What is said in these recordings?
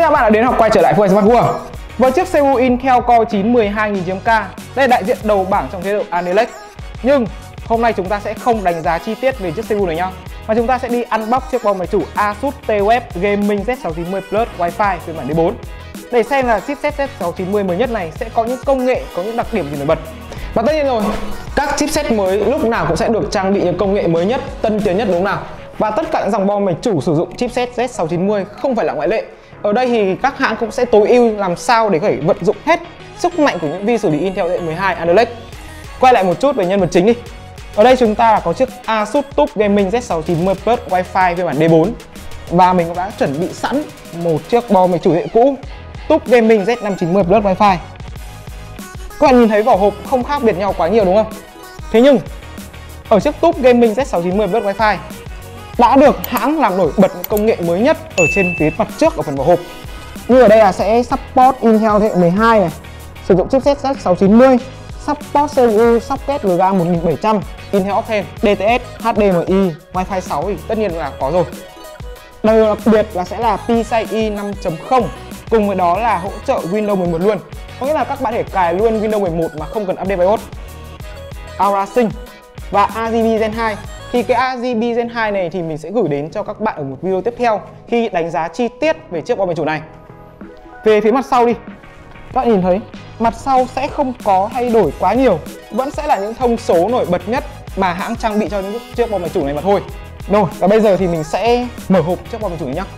Xin chào các bạn đã đến hoặc quay trở lại với Smart World. Với chiếc CPU Intel Core 9 12000K, đây là đại diện đầu bảng trong chế độ Alder Lake. Nhưng hôm nay chúng ta sẽ không đánh giá chi tiết về chiếc CPU này nhá, mà chúng ta sẽ đi unbox chiếc bo máy chủ Asus TUF Gaming Z690 Plus Wi-Fi phiên bản D4 để xem là chipset Z690 mới nhất này sẽ có những công nghệ, có những đặc điểm gì nổi bật. Và tất nhiên rồi, các chipset mới lúc nào cũng sẽ được trang bị những công nghệ mới nhất, tân tiến nhất đúng không nào? Và tất cả những dòng bo máy chủ sử dụng chipset Z690 không phải là ngoại lệ. Ở đây thì các hãng cũng sẽ tối ưu làm sao để có thể vận dụng hết sức mạnh của những vi xử lý Intel Z12 Alder Lake. Quay lại một chút về nhân vật chính đi. Ở đây chúng ta có chiếc Asus TUF Gaming Z690 Plus Wi-Fi phiên bản D4. Và mình cũng đã chuẩn bị sẵn một chiếc bo máy chủ hệ cũ TUF Gaming Z590 Plus Wi-Fi. Các bạn nhìn thấy vỏ hộp không khác biệt nhau quá nhiều đúng không? Thế nhưng ở chiếc TUF Gaming Z690 Plus Wi-Fi đã được hãng làm nổi bật công nghệ mới nhất ở trên phía mặt trước ở phần vỏ hộp. Như ở đây là sẽ support Intel thế hệ 12 này, sử dụng chipset Z690, support CPU socket Lga 1700, Intel Optane, DTS, HDMI, Wi-Fi 6 thì tất nhiên là có rồi. Điều đặc biệt là sẽ là PCIe 5.0, cùng với đó là hỗ trợ Windows 11 luôn. Có nghĩa là các bạn có thể cài luôn Windows 11 mà không cần update BIOS. Aura Sync và RGB Gen 2. Thì cái RGB Gen 2 này thì mình sẽ gửi đến cho các bạn ở một video tiếp theo khi đánh giá chi tiết về chiếc bo máy chủ này. Về phía mặt sau đi, các bạn nhìn thấy mặt sau sẽ không có thay đổi quá nhiều, vẫn sẽ là những thông số nổi bật nhất mà hãng trang bị cho những chiếc bo máy chủ này mà thôi. Rồi, và bây giờ thì mình sẽ mở hộp chiếc bo máy chủ này nhé.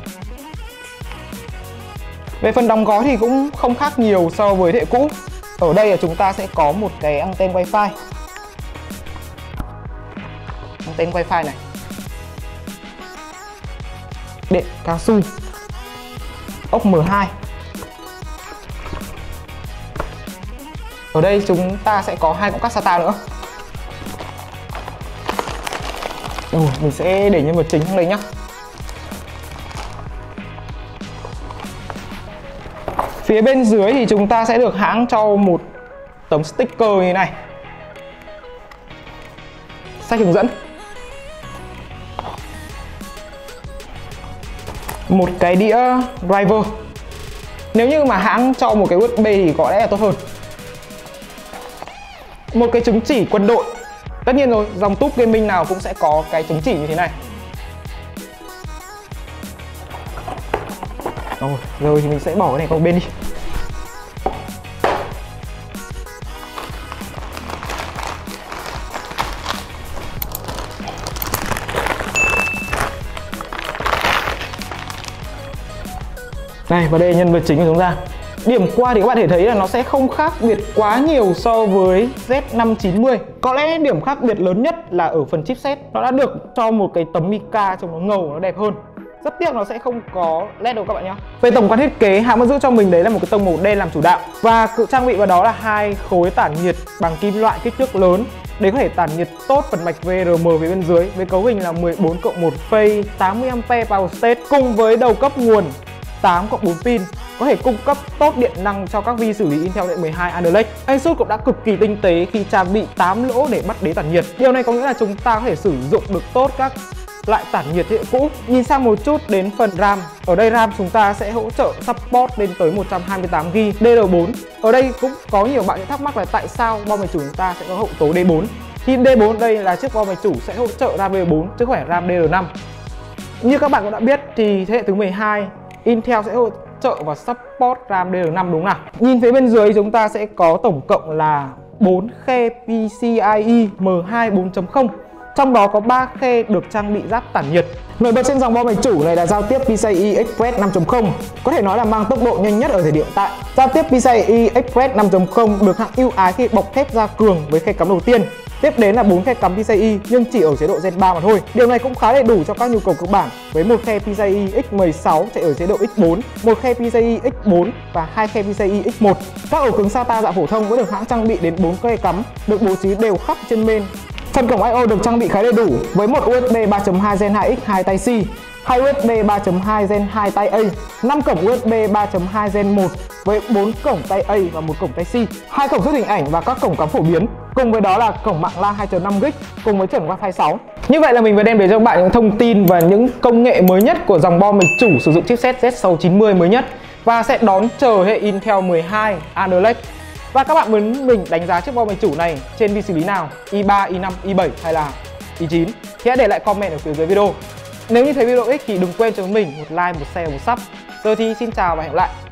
Về phần đóng gói thì cũng không khác nhiều so với thế hệ cũ. Ở đây là chúng ta sẽ có một cái anten Wi-Fi. Anten Wi-Fi này, đệm cao su, ốc M2. Ở đây chúng ta sẽ có hai cổng cắt SATA nữa. Mình sẽ để nhân vật chính trong đây nhé. Phía bên dưới thì chúng ta sẽ được hãng cho một tấm sticker như thế này, sách hướng dẫn, một cái đĩa driver. Nếu như mà hãng cho một cái USB thì có lẽ là tốt hơn. Một cái chứng chỉ quân đội. Tất nhiên rồi, dòng TUF Gaming nào cũng sẽ có cái chứng chỉ như thế này. Rồi thì mình sẽ bỏ cái này qua một bên đi. Này, và đây là nhân vật chính của chúng ta. Điểm qua thì các bạn thể thấy là nó sẽ không khác biệt quá nhiều so với Z590. Có lẽ điểm khác biệt lớn nhất là ở phần chipset. Nó đã được cho một cái tấm mica trông nó ngầu, nó đẹp hơn. Rất tiếc nó sẽ không có LED đâu các bạn nhé. Về tổng quan thiết kế, hãng vẫn giữ cho mình đấy là một cái tông màu đen làm chủ đạo. Và trang bị vào đó là hai khối tản nhiệt bằng kim loại kích thước lớn để có thể tản nhiệt tốt phần mạch VRM phía bên dưới với cấu hình là 14/1 phase 80A power state cùng với đầu cấp nguồn 8/4 pin, có thể cung cấp tốt điện năng cho các vi xử lý Intel Z12 Alder Lake. Asus cũng đã cực kỳ tinh tế khi trang bị 8 lỗ để bắt đế tản nhiệt. Điều này có nghĩa là chúng ta có thể sử dụng được tốt các loại tản nhiệt thế hệ cũ. Nhìn sang một chút đến phần RAM. Ở đây RAM chúng ta sẽ hỗ trợ support lên tới 128GB DDR4. Ở đây cũng có nhiều bạn thắc mắc là tại sao bo máy chủ chúng ta sẽ có hậu tố D4. Thì D4 đây là chiếc bo máy chủ sẽ hỗ trợ RAM DDR4 chứ không phải RAM DDR5. Như các bạn cũng đã biết thì thế hệ thứ 12 Intel sẽ hỗ trợ và support RAM DDR5 đúng không nào? Nhìn phía bên dưới chúng ta sẽ có tổng cộng là 4 khe PCIe M2 4.0. Trong đó có 3 khe được trang bị giáp tản nhiệt. Nổi bật trên dòng bo máy chủ này là giao tiếp PCIe Express 5.0, có thể nói là mang tốc độ nhanh nhất ở thời điểm hiện tại. Giao tiếp PCIe Express 5.0 được hãng ưu ái khi bọc thép gia cường với khe cắm đầu tiên. Tiếp đến là 4 khe cắm PCIe nhưng chỉ ở chế độ Gen 3 mà thôi. Điều này cũng khá đầy đủ cho các nhu cầu cơ bản với một khe PCIe X16 chạy ở chế độ X4, một khe PCIe X4 và 2 khe PCIe X1. Các ổ cứng SATA dạng phổ thông cũng được hãng trang bị đến 4 khe cắm, được bố trí đều khắp trên main. Phần cổng I/O được trang bị khá đầy đủ với một USB 3.2 Gen 2X 2 Type-C, 2 USB 3.2 Gen 2 Type-A, 5 cổng USB 3.2 Gen 1 với 4 cổng Type-A và 1 cổng Type-C, 2 cổng xuất hình ảnh và các cổng cắm phổ biến. Cùng với đó là cổng mạng LAN 2.5GB cùng với chuẩn Wi-Fi 6. Như vậy là mình vừa đem đến cho các bạn những thông tin và những công nghệ mới nhất của dòng bo máy chủ sử dụng chipset Z690 mới nhất. và sẽ đón chờ hệ Intel 12 Alder Lake. Và các bạn muốn mình đánh giá chiếc bo máy chủ này trên vi xử lý nào, i3, i5, i7 hay là i9 thì hãy để lại comment ở phía dưới video. Nếu như thấy video ích thì đừng quên cho mình một like, một share, một sub. Giờ thì xin chào và hẹn gặp lại.